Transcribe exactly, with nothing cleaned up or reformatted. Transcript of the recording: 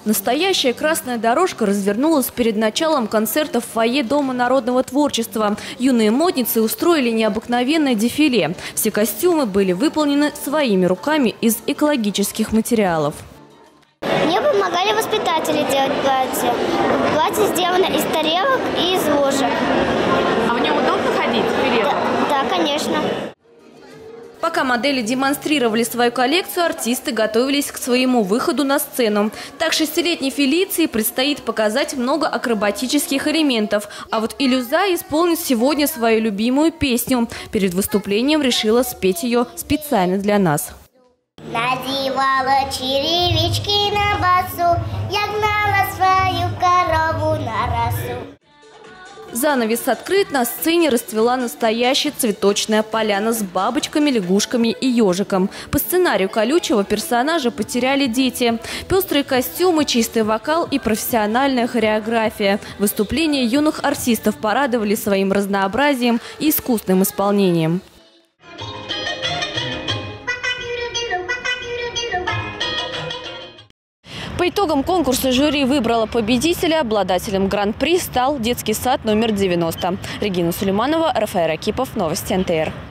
Настоящая красная дорожка развернулась перед началом концерта в фойе Дома народного творчества. Юные модницы устроили необыкновенное дефиле. Все костюмы были выполнены своими руками из экологических материалов. Мне помогали воспитатели делать платье. Платье сделано из тарелок и из ложек. А в нем удобно ходить? Да, да, конечно. Пока модели демонстрировали свою коллекцию, артисты готовились к своему выходу на сцену. Так шестилетней Фелиции предстоит показать много акробатических элементов. А вот Илюза исполнит сегодня свою любимую песню. Перед выступлением решила спеть ее специально для нас. Надевала черевички на басу, я гнала свою корову на росу. Занавес открыт, на сцене расцвела настоящая цветочная поляна с бабочками, лягушками и ежиком. По сценарию колючего персонажа потеряли дети. Пестрые костюмы, чистый вокал и профессиональная хореография. Выступления юных артистов порадовали своим разнообразием и искусным исполнением. По итогам конкурса жюри выбрало победителя. Обладателем гран-при стал детский сад номер девяносто. Регина Сулейманова, Рафаэль Ракипов, новости эн тэ эр.